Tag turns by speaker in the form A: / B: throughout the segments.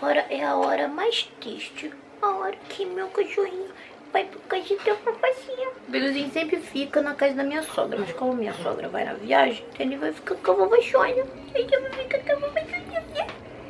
A: Agora é a hora mais triste. A hora que meu cachorrinho vai pro casa da papacinha. O Beluzinho sempre fica na casa da minha sogra. Mas como minha sogra vai na viagem, então ele vai ficar com a vovó Sônia. Ele vai ficar com a vovó Sônia, né?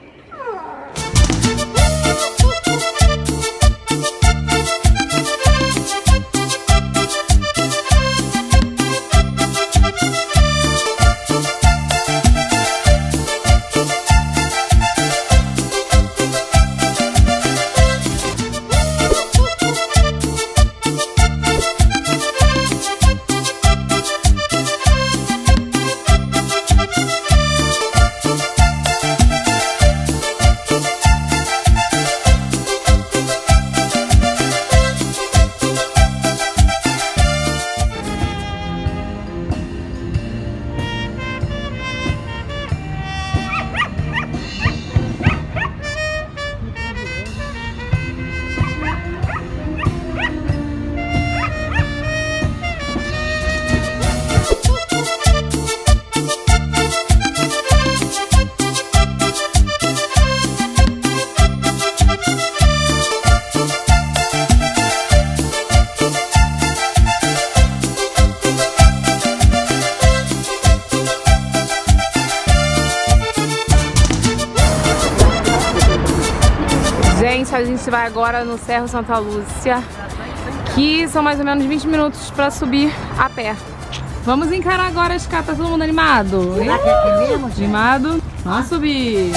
B: Gente, a gente vai agora no Cerro Santa Lúcia, que são mais ou menos 20 minutos pra subir a pé. Vamos encarar agora as catas, todo mundo animado? Animado? Vamos subir!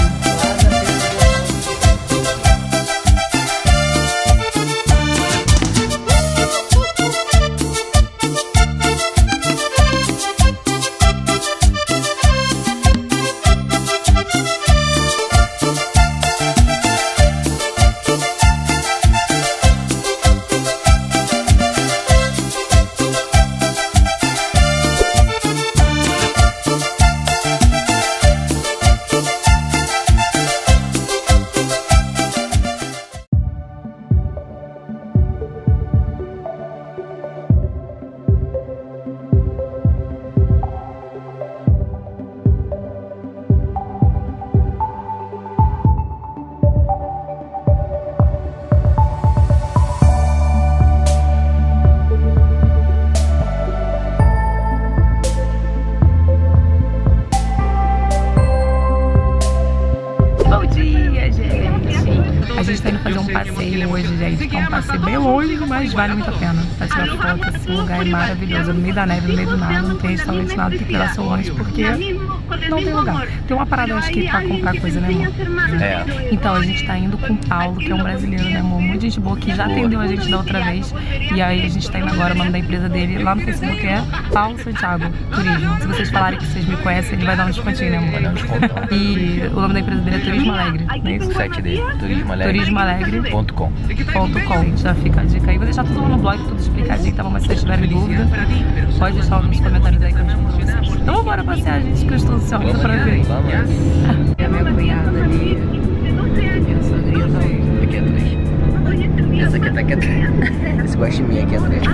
B: Hoje, gente, é um passeio bem longe, mas vale muito a pena. Pra tirar foto, assim, o lugar é maravilhoso. No meio da neve, no meio do nada, não tem restaurante, nada, tem que dar seu lanche, porque não tem lugar. Tem uma parada, acho que, pra comprar coisa, né, amor? É. Então, a gente tá indo com o Paulo, que é um brasileiro, né, amor? Muita gente boa, que já atendeu a gente da outra vez. E aí, a gente tá indo agora, o nome da empresa dele, lá no Facebook é Paulo Santiago Turismo. Se vocês falarem que vocês me conhecem, ele vai dar um descontinho, né, amor? Vai dar um descontão. E o nome da empresa dele é Turismo Alegre, não é isso? O site dele, turismoalegre.com. Já fica a dica aí. Vou deixar tudo lá no blog, tudo explicadinho, tá bom? Mas se vocês tiverem dúvida, pode deixar nos comentários aí que eu respondo vocês. Então vamos embora passear, gente, que eu estou ansiosa pra ver. É a minha cunhada ali. Minha sogrinha tá aqui atrás. Essa aqui tá aqui atrás. Esse guaximinha aqui atrás.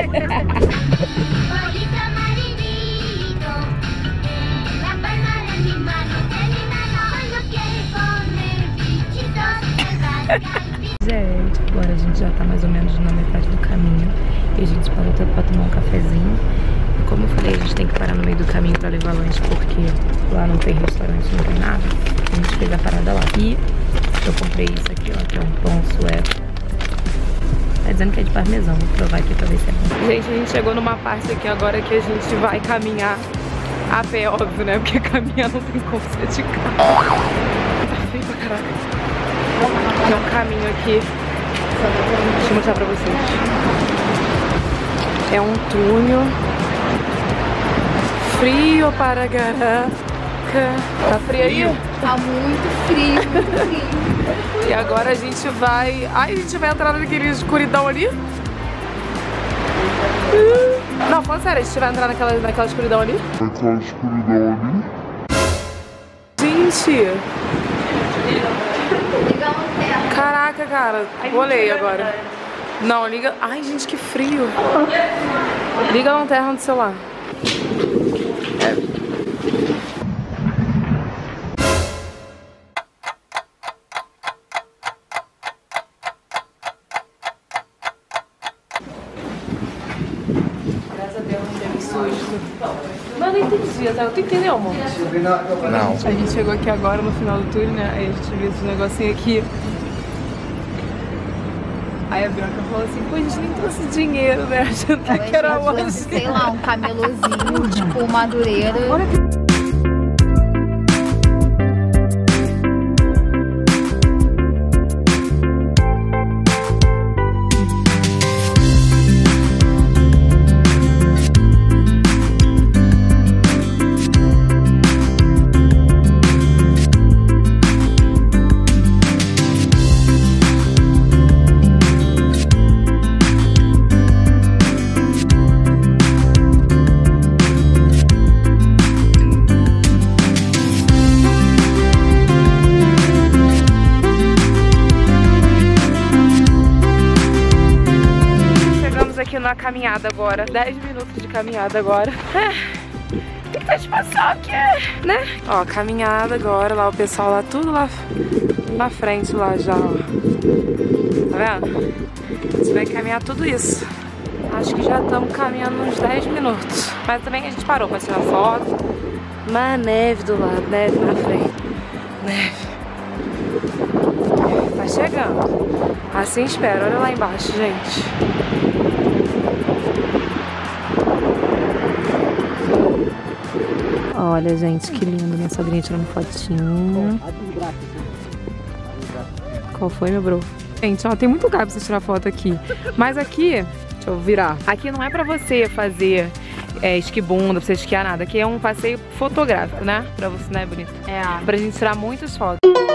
B: Gente, agora a gente já tá mais ou menos na metade do caminho e a gente parou até pra tomar um cafezinho. E como eu falei, a gente tem que parar no meio do caminho pra levar lanche, porque lá não tem restaurante, não tem nada. A gente fez a parada lá. E eu comprei isso aqui, ó, que é um pão sueco. Tá dizendo que é de parmesão, vou provar aqui pra ver se é bom. Gente, a gente chegou numa parte aqui agora que a gente vai caminhar a pé, óbvio, né? Porque caminhar não tem como ser de carro. Tá feio pra caraca. Tem um caminho aqui, deixa eu mostrar pra vocês. É um túnel frio para caraca. Tá frio aí?
C: Tá muito frio, muito frio.
B: E agora a gente vai... Ai, a gente vai entrar naquele escuridão ali? Não, falando sério, a gente vai entrar naquela escuridão ali? Naquela escuridão ali? Gente! Caraca, cara, bolei agora. Não, liga... Ai, gente, que frio. Liga a lanterna do celular. Mas não entendi, tá? Tu entendeu, amor?
D: Não.
B: A gente chegou aqui agora no final do tour, né? Aí a gente viu esse negocinho aqui. Aí a Bianca falou assim, pô, a gente nem trouxe dinheiro, né? Achando que era uma
C: sei lá, um camelozinho, tipo madureira.
B: Na caminhada agora, 10 minutos de caminhada agora. Tem que te passar aqui, né? Ó, caminhada agora, lá o pessoal lá, tudo lá na frente lá já, ó. Tá vendo? A gente vai caminhar tudo isso. Acho que já estamos caminhando uns 10 minutos. Mas também a gente parou pra tirar foto. Mas neve do lado, neve na frente. Neve. Tá chegando. Assim espera, olha lá embaixo, gente. Olha, gente, que lindo. Minha sogrinha tirando fotinho. Qual foi, meu bro? Gente, ó, tem muito lugar pra você tirar foto aqui. Mas aqui, deixa eu virar. Aqui não é pra você fazer esquibunda, pra você esquiar nada. Aqui é um passeio fotográfico, né? Pra você, né, bonito? É. Pra gente tirar muitas fotos.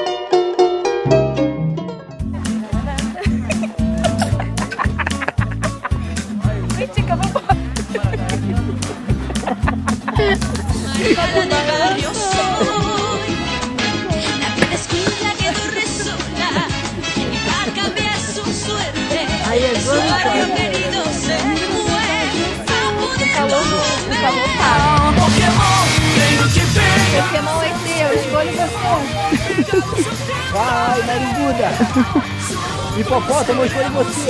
C: Pokémon é teu, escolhe você.
E: Vai, nariguda. Hipopótamo, escolhe você.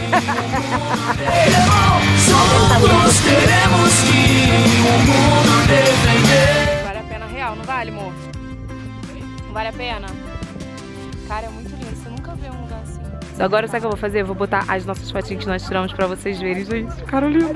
F: Nós queremos que o mundo defender.
B: Vale a pena real, não vale, amor? Não vale a pena? Cara, é muito lindo, você nunca vê um lugar assim. Agora sabe o que eu vou fazer? Eu vou botar as nossas fotinhas que nós tiramos pra vocês verem, gente. Cara linda.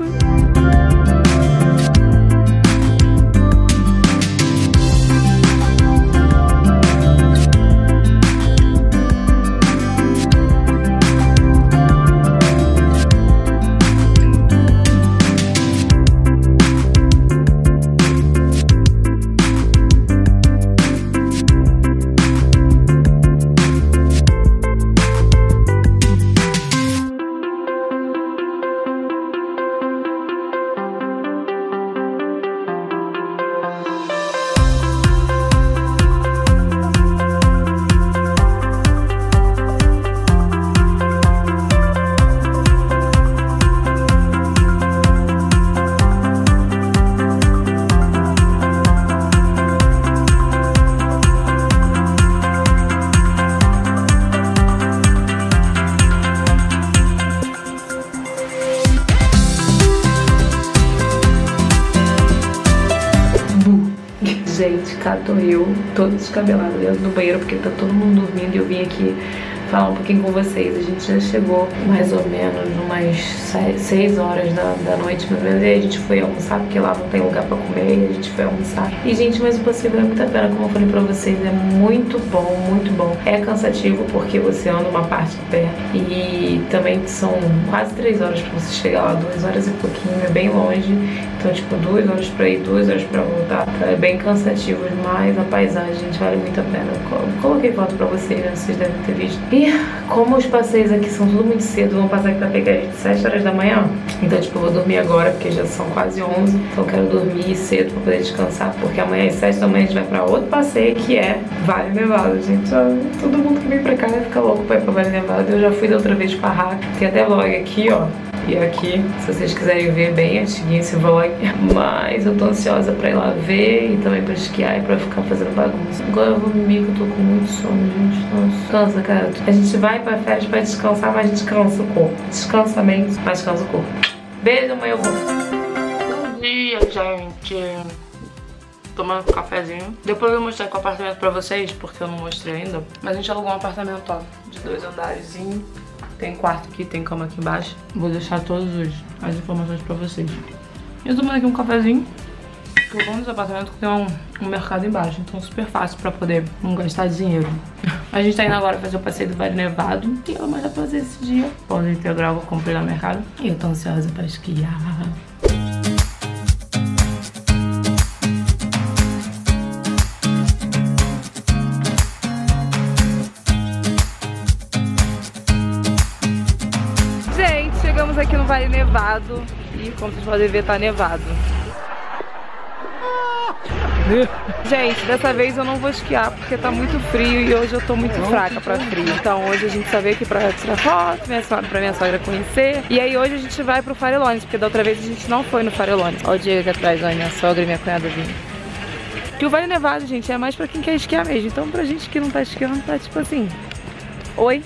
B: Gente, cá tô eu, toda descabelada dentro do banheiro, porque tá todo mundo dormindo e eu vim aqui falar um pouquinho com vocês. A gente já chegou mais ou menos umas 6 horas da noite, mais ou menos, e aí a gente foi almoçar, porque lá não tem lugar pra comer, e a gente foi almoçar. E, gente, mas o passeio vale muito a pena, como eu falei pra vocês, é muito bom, muito bom. É cansativo, porque você anda uma parte a pé, e também são quase 3 horas pra você chegar lá, 2 horas e pouquinho, é bem longe. Então, tipo, 2 horas pra ir, 2 horas pra voltar. É bem cansativo, mas a paisagem, gente, vale muito a pena. Eu coloquei foto pra vocês, né? Vocês devem ter visto. E como os passeios aqui são tudo muito cedo, vão passar aqui pra pegar a gente 7 horas da manhã. Então, tipo, eu vou dormir agora, porque já são quase 11. Então, eu quero dormir cedo pra poder descansar, porque amanhã às 7 da manhã a gente vai pra outro passeio, que é Vale Nevado, gente. Todo mundo que vem pra cá vai ficar louco pra ir pra Vale Nevado. Eu já fui da outra vez com a Raca. Tem até vlog aqui, ó. E aqui, se vocês quiserem ver, bem antiguinho esse vlog. Mas eu tô ansiosa pra ir lá ver e também pra esquiar e pra ficar fazendo bagunça. Agora eu vou dormir, que eu tô com muito sono, gente. Nossa, cansa, cara. A gente vai pra férias pra descansar, mas a gente cansa o corpo. Descansa a mente, mas cansa o corpo. Beijo, amanhã eu vou. Bom dia. Gente, tomando um cafezinho. Depois eu vou mostrar o apartamento pra vocês, porque eu não mostrei ainda. Mas a gente alugou um apartamento, ó, de 2 andares. Tem quarto aqui, tem cama aqui embaixo. Vou deixar todas as informações pra vocês. Eu tô tomando aqui um cafezinho. O bom desse apartamento que tem um mercado embaixo, então super fácil pra poder não gastar dinheiro. A gente tá indo agora fazer o passeio do Vale Nevado, que eu mais já fazer esse dia. Pão integral eu comprei no mercado. E eu tô ansiosa pra esquiar. Gente, chegamos aqui no Vale Nevado e, como vocês podem ver, tá nevado. Gente, dessa vez eu não vou esquiar porque tá muito frio e hoje eu tô muito fraca pra frio. Então hoje a gente só veio aqui pra tirar foto, pra minha sogra conhecer. E aí hoje a gente vai pro Farelones, porque da outra vez a gente não foi no Farelones. Olha o Diego aqui atrás, olha, minha sogra e minha cunhada vindo. Que o Vale Nevado, gente, é mais pra quem quer esquiar mesmo. Então pra gente que não tá esquiando, tá tipo assim, oi.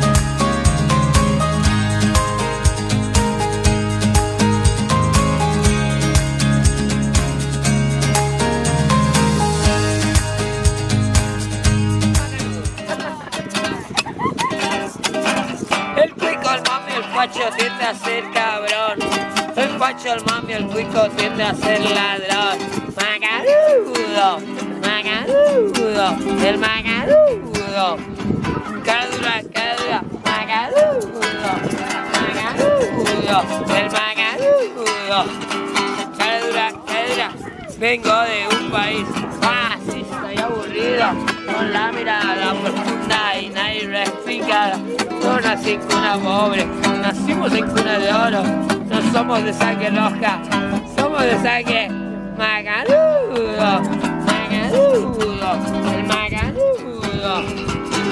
D: Tiende a ser cabrón, el Pacho, el mami, el cuico tiende a ser ladrón. Magarudo, magarudo, el magarudo. Cadura, cadura, magarudo, magarudo, el magarudo. Cadura, cadura, vengo de un país fascista y aburrido, con la mirada profunda y nadie respingada. No nací en cuna pobre, nacimos en cuna de oro. No somos de sangre roja, somos de sangre magarudo, magarudo, el magarudo.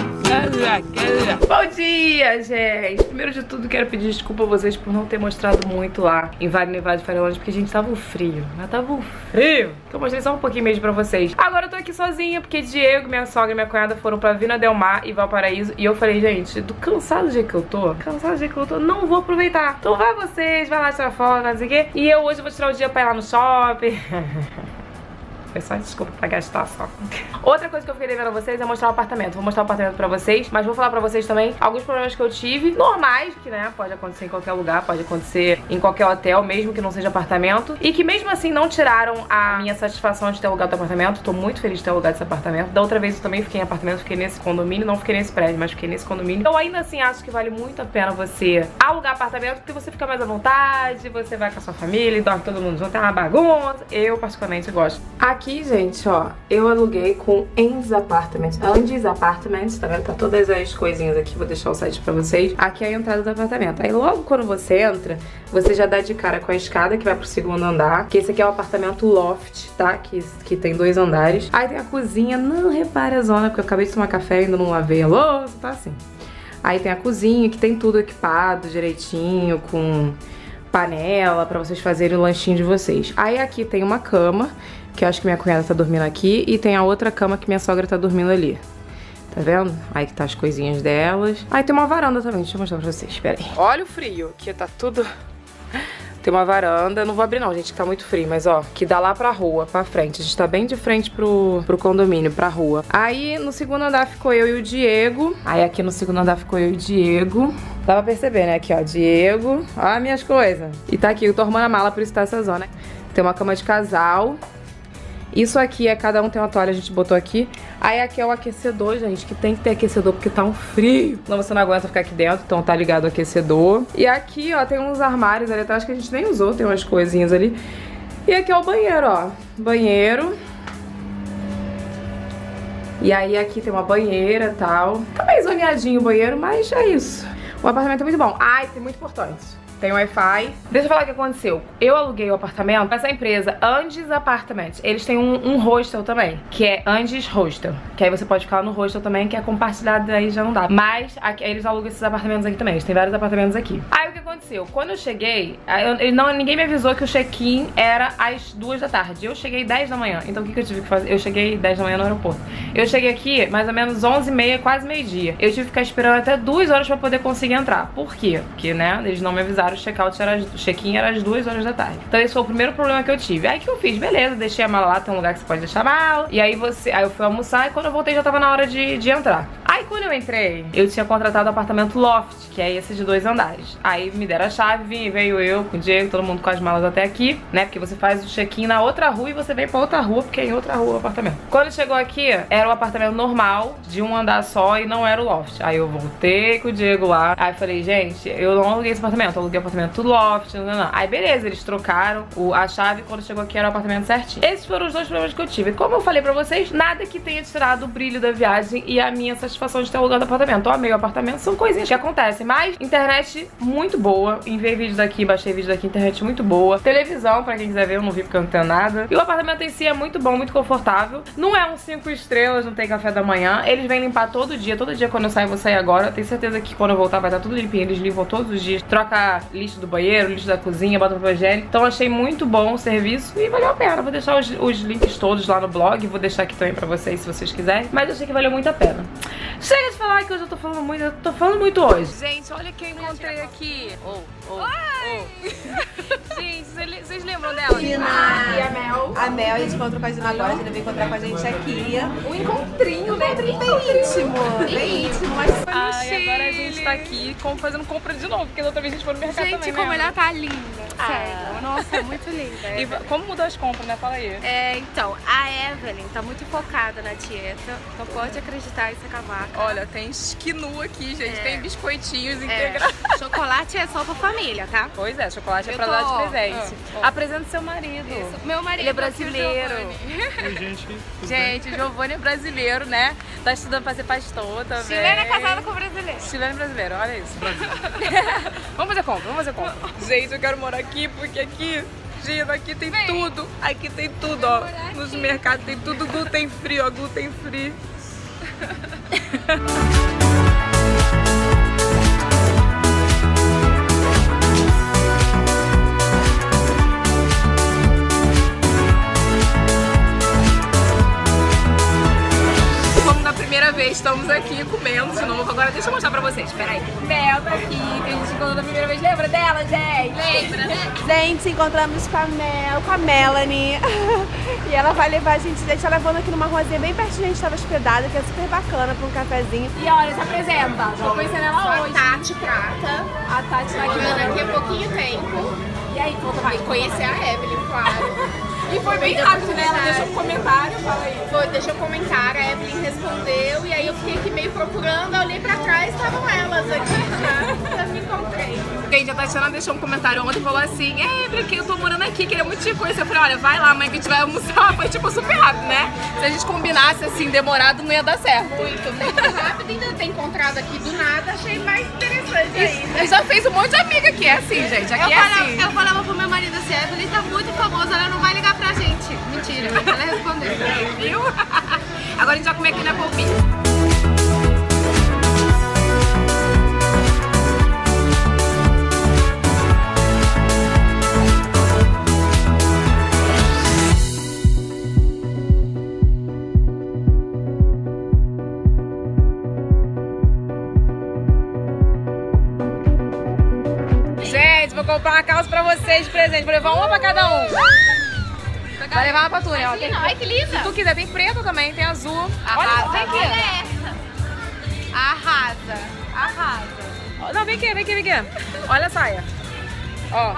B: Bom dia, gente! Primeiro de tudo, quero pedir desculpa a vocês por não ter mostrado muito lá em Vale Nevado de Farelones, porque a gente tava frio, mas tava frio. Então eu mostrei só um pouquinho mesmo pra vocês. Agora eu tô aqui sozinha, porque Diego, minha sogra e minha cunhada foram pra Vina Del Mar e Valparaíso. E eu falei, gente, do cansado do jeito que eu tô, não vou aproveitar. Então vai vocês, vai lá tirar foto, não sei o quê. E eu hoje vou tirar o dia pra ir lá no shopping. Foi só desculpa pra gastar só. Outra coisa que eu fiquei devendo a vocês é mostrar o apartamento. Vou mostrar o apartamento pra vocês, mas vou falar pra vocês também alguns problemas que eu tive, normais, que né, pode acontecer em qualquer lugar, pode acontecer em qualquer hotel, mesmo que não seja apartamento. E que mesmo assim não tiraram a minha satisfação de ter alugado o apartamento. Tô muito feliz de ter alugado esse apartamento. Da outra vez eu também fiquei em apartamento, fiquei nesse condomínio, não fiquei nesse prédio, mas fiquei nesse condomínio. Eu ainda assim acho que vale muito a pena você alugar apartamento, porque você fica mais à vontade, você vai com a sua família, dorme todo mundo junto, é uma bagunça. Eu particularmente gosto. Aqui, gente, ó, eu aluguei com Andy's Apartments. Andy's Apartments, tá vendo? Tá todas as coisinhas aqui, vou deixar o site pra vocês. Aqui é a entrada do apartamento. Aí logo quando você entra, você já dá de cara com a escada que vai pro segundo andar. Que esse aqui é o apartamento loft, tá? Que tem 2 andares. Aí tem a cozinha, não repare a zona, porque eu acabei de tomar café e ainda não lavei a louça, tá assim. Aí tem a cozinha, que tem tudo equipado direitinho, com panela pra vocês fazerem o lanchinho de vocês. Aí aqui tem uma cama, que eu acho que minha cunhada tá dormindo aqui, e tem a outra cama que minha sogra tá dormindo ali. Tá vendo? Aí que tá as coisinhas delas. Aí tem uma varanda também, deixa eu mostrar pra vocês, espera aí. Olha o frio, que tá tudo... Tem uma varanda, não vou abrir não, gente, que tá muito frio, mas ó, que dá lá pra rua, pra frente. A gente tá bem de frente pro condomínio, pra rua. Aí no segundo andar ficou eu e o Diego. Aí aqui no segundo andar ficou eu e o Diego. Dá pra perceber, né? Aqui, ó, Diego. Ó, minhas coisas. E tá aqui, eu tô arrumando a mala, por isso tá essa zona. Tem uma cama de casal. Isso aqui é, cada um tem uma toalha, a gente botou aqui. Aí aqui é o aquecedor, gente, que tem que ter aquecedor porque tá um frio. Senão você não aguenta ficar aqui dentro, então tá ligado o aquecedor. E aqui, ó, tem uns armários ali atrás que a gente nem usou, tem umas coisinhas ali. E aqui é o banheiro, ó, banheiro. E aí aqui tem uma banheira e tal. Tá meio zoneadinho o banheiro, mas é isso. O apartamento é muito bom. Ai, tem muito importante. Tem Wi-Fi. Deixa eu falar o que aconteceu. Eu aluguei o apartamento pra essa empresa, Andy's Apartments. Eles têm um hostel também, que é Andy's Hostel. Que aí você pode ficar no hostel também, que é compartilhado, aí já não dá. Mas aqui, eles alugam esses apartamentos aqui também. Eles têm vários apartamentos aqui. Aí o que aconteceu? aconteceu? Quando eu cheguei, ninguém me avisou que o check-in era às 2 da tarde. Eu cheguei 10 da manhã. Então o que eu tive que fazer? Eu cheguei 10 da manhã no aeroporto. Eu cheguei aqui mais ou menos 11h30, quase meio-dia. Eu tive que ficar esperando até 2 horas pra poder conseguir entrar. Por quê? Porque, né, eles não me avisaram, o check-in era às 2 horas da tarde. Então esse foi o primeiro problema que eu tive. Aí que eu fiz? Beleza, deixei a mala lá, tem um lugar que você pode deixar a mala. E aí eu fui almoçar e quando eu voltei já tava na hora de entrar. Aí quando eu entrei, eu tinha contratado o apartamento Loft, que é esse de 2 andares. Aí me deram a chave, veio eu com o Diego, todo mundo com as malas até aqui, né? Porque você faz o check-in na outra rua e você vem pra outra rua, porque é em outra rua o apartamento. Quando chegou aqui, era um apartamento normal, de um andar só e não era o Loft. Aí eu voltei com o Diego lá. Aí eu falei, gente, eu não aluguei esse apartamento, eu aluguei o apartamento Loft, não. Aí beleza, eles trocaram a chave e quando chegou aqui era o apartamento certinho. Esses foram os 2 problemas que eu tive. Como eu falei pra vocês, nada que tenha tirado o brilho da viagem e a minha satisfação de ter alugado o apartamento. Eu amei o apartamento, são coisinhas que acontecem. Mas internet muito boa, enviei vídeo daqui, baixei vídeo daqui, internet muito boa. Televisão, pra quem quiser ver, eu não vi porque eu não tenho nada. E o apartamento em si é muito bom, muito confortável. Não é um 5 estrelas, não tem café da manhã. Eles vêm limpar todo dia quando eu sair, eu vou sair agora. Eu tenho certeza que quando eu voltar vai estar tudo limpinho. Eles limpam todos os dias, troca lixo do banheiro, lixo da cozinha, bota papel higiênico. Então achei muito bom o serviço e valeu a pena. Vou deixar os links todos lá no blog, vou deixar aqui também pra vocês se vocês quiserem. Mas eu achei que valeu muito a pena. Chega de falar que hoje eu tô falando muito hoje. Gente, olha quem eu encontrei aqui. Gente, vocês lembram dela?
G: E a Mel. A Mel, a gente encontrou com a Gina agora, a Gina veio encontrar com a gente aqui. Um encontrinho, né? Bem íntimo, mas foi no Chile.
B: Agora a gente tá aqui fazendo compra de novo, porque da outra vez a gente foi no mercado também,
G: Gente, como
B: né?
G: ela tá linda, sério. Nossa, muito linda.
B: E como mudou as compras, né? Fala aí.
G: Então, a Evelyn tá muito focada na dieta, então pode acreditar em ser cavaca.
B: Olha, tem esquinu aqui, gente, tem biscoitinhos integrados.
G: Chocolate é só pra família, tá?
B: Pois é, chocolate é pra dar de presente. Apresenta seu marido.
G: Isso. Meu marido.
B: Ele é brasileiro. Gente, o Giovanni é brasileiro, né? Tá estudando pra ser pastor também.
G: Chilena casada com brasileiro.
B: Chileno e brasileiro, olha isso. Vamos fazer compra, Gente, eu quero morar aqui porque aqui, Gina, aqui tem tudo. Aqui tem tudo, ó. Nos mercados tem tudo gluten free, ó. Gluten free. Primeira vez estamos aqui comendo de novo. Agora deixa eu mostrar pra vocês, peraí. Mel tá aqui, que a gente encontrou da primeira vez. Lembra dela, gente? Lembra, né?
G: Gente, encontramos com a Mel, com a Melanie. E ela vai levar a gente tá levando aqui numa ruazinha bem pertinho, a gente tava hospedada, que é super bacana pra um cafezinho.
C: E olha, se apresenta. Tô conhecendo ela hoje.
G: A Tati Prata.
C: A Tati tá
G: Aqui há pouquinho tempo.
C: E aí, conta mais.
G: Conhecer a Evelyn, claro.
C: E foi bem rápido, né? Ela deixou um comentário, fala aí.
G: Foi, deixou um comentário, a Evelyn respondeu e aí eu fiquei aqui meio procurando, eu olhei pra trás, estavam elas aqui já, eu me encontrei.
B: Gente, a Tatiana deixou um comentário ontem e falou assim: Evelyn, eu tô morando aqui, queria muito te conhecer. Eu falei, olha, vai lá, mãe, que a gente vai almoçar. Foi tipo super rápido, né? Se a gente combinasse assim, demorado, não ia dar certo.
G: Muito rápido, ainda ter encontrado aqui do nada, achei mais interessante ainda.
B: E já fez um monte de amiga aqui, é assim, gente, aqui assim.
G: Eu falava pro meu marido assim, a Evelyn tá muito famosa, ela não vai ligar pra gente. Mentira, mas ela respondeu.
B: Viu? Agora a gente vai comer aqui na Polpinha. Gente, vou comprar uma calça pra vocês de presente. Vou levar uma pra cada um. Vai levar uma pra tu, né?
G: Ai, que linda!
B: Se tu quiser, tem preto também, tem azul.
G: Arrasa.
B: Olha, vem aqui.
G: Olha essa. Arrasa.
B: Não, vem aqui. Olha a saia. Ó.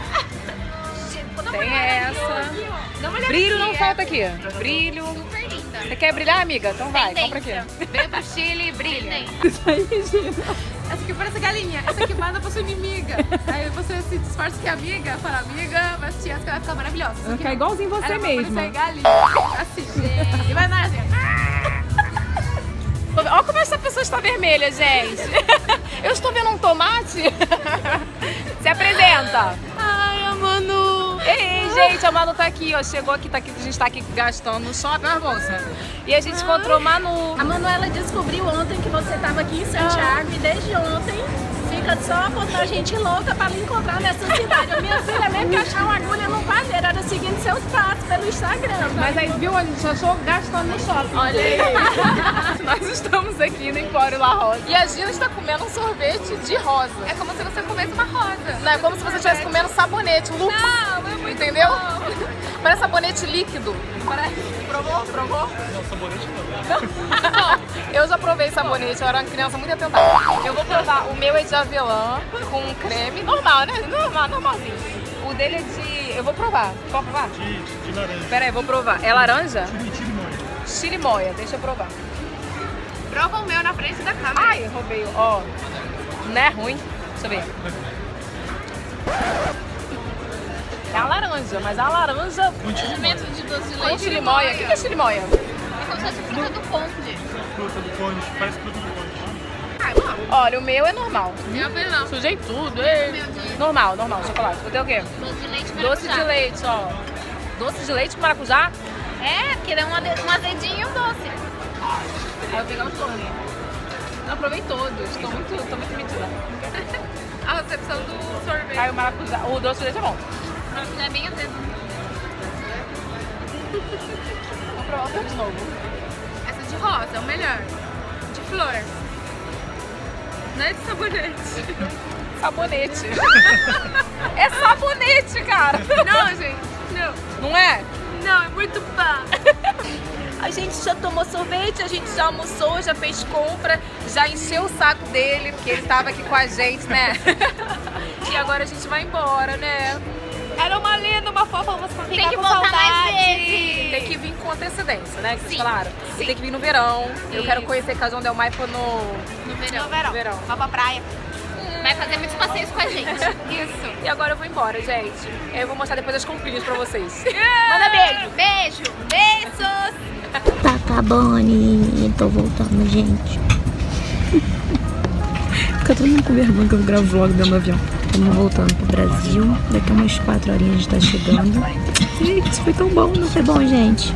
B: Tem essa. Brilho não falta aqui. Brilho.
G: Super linda.
B: Você quer brilhar, amiga? Então vai, compra aqui.
G: Vem pro Chile e brilha. Essa aqui parece galinha. Essa aqui manda pra sua inimiga. Aí você se disfarça que é amiga, fala amiga, vai assistir essa que vai ficar maravilhosa.
B: Vai ficar igualzinho você
G: ela
B: mesma.
G: Vai galinha. Assim, gente. E vai dar assim.
B: Olha como essa pessoa está vermelha, gente. Eu estou vendo um tomate. Se apresenta.
G: Ai, a Manu.
B: Ei, gente, a Manu tá aqui, ó. Chegou aqui, a gente tá aqui gastando no shopping, olha a bolsa. E a gente encontrou a Manu.
G: A Manu, ela descobriu ontem que você tava aqui em Santiago e desde ontem fica
H: fica só botar gente louca pra me encontrar nessa cidade. Minha filha mesmo que achar uma agulha no padeiro, era seguindo seus passos pelo Instagram.
C: Mas aí, viu, a gente achou gastando no shopping.
G: Olha aí. Nós estamos aqui no Empório La Rosa. E a Gina está comendo um sorvete de rosa. É como se você comesse uma rosa. Não, é como se você estivesse comendo sabonete, Lux. Não, é muito entendeu? Bom. Parece sabonete líquido. Parece. Provou? Provou?
I: Não, sabonete não.
G: Eu já provei sabonete, eu era uma criança muito atentada. Eu vou provar, o meu é de avelã com creme. Normal, né? Normalzinho. O dele é de... Eu vou provar. Pode provar?
I: De laranja.
G: Pera aí, vou provar. É laranja?
I: Chirimoia.
G: Chirimoia, deixa eu provar.
C: Prova o meu na frente da câmera.
G: Ai, eu roubei. Ó, não é ruim. Deixa eu ver. É a laranja, mas a laranja...
C: Condimento de doce de
G: Com
C: leite.
G: chirimoia. O que é chirimoia?
C: É como se fosse fruta do conde.
I: Fruta do conde, faz fruta do conde.
C: Ah, é bom.
G: Olha, o meu é normal.
C: Meu filho não.
G: Sujei tudo. Normal, chocolate. Vou ter o quê?
C: Doce de leite maracujá.
G: Doce de leite, ó. Doce de leite com maracujá?
C: É, porque dá um azedinho e um doce.
G: Aí eu vou pegar o torno. Eu provei todos, tô muito metida.
C: A recepção do sorvete.
G: Aí o maracujá, o doce de leite é bom.
C: O maracujá é bem azedo.
G: Vou provar o de novo.
C: Essa de rosa é o melhor. De flor. Não é de sabonete.
G: Sabonete. É sabonete, cara.
C: Não, gente. Não.
G: Não é?
C: Não, é muito pá.
G: A gente já tomou sorvete, a gente já almoçou, já fez compra, já encheu o saco dele, porque ele tava aqui com a gente, né? E agora a gente vai embora, né? Era uma linda, uma fofa, você vai ficar com
C: voltar
G: saudade.
C: mais vezes.
G: Tem que vir com antecedência, né? Que vocês
C: Sim.
G: falaram.
C: Sim.
G: Tem que vir no verão. Eu quero
C: Isso.
G: conhecer Casão Del Maipo
C: No verão.
G: no verão.
C: Vai pra praia. Vai fazer muitos passeios com a gente. Isso.
G: E agora eu vou embora, gente. Eu vou mostrar depois as comprinhas pra vocês.
C: Manda beijo. Beijo. Beijos.
A: Tá acabando. Tô voltando, gente. Fica todo mundo com vergonha que eu gravo vlog dentro do avião. Estamos voltando pro Brasil. Daqui a umas 4 horinhas a gente tá chegando. Gente, isso foi tão bom, não foi bom, gente?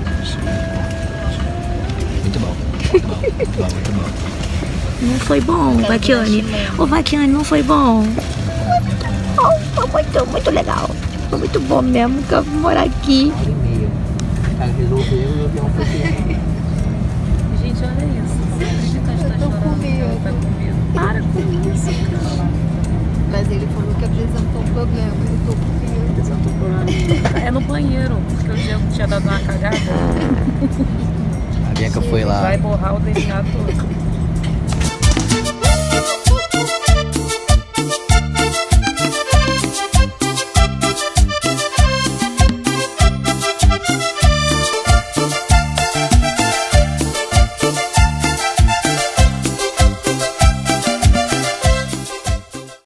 E: Muito bom. Muito bom.
A: Não foi bom, Vaquiane? Ô, Vaquiane, não foi bom? Foi muito legal. Foi muito bom mesmo, que eu vou morar aqui.
E: O cara resolveu e o avião foi bem.
B: Gente, olha isso. Eu tô com medo.
A: Para com isso.
J: Mas ele falou que apresentou um problema. Eu tô com medo.
B: Apresentou problema. É no banheiro, porque o Diego tinha dado uma cagada.
E: A Bianca foi lá.
B: Vai borrar o DNA todo.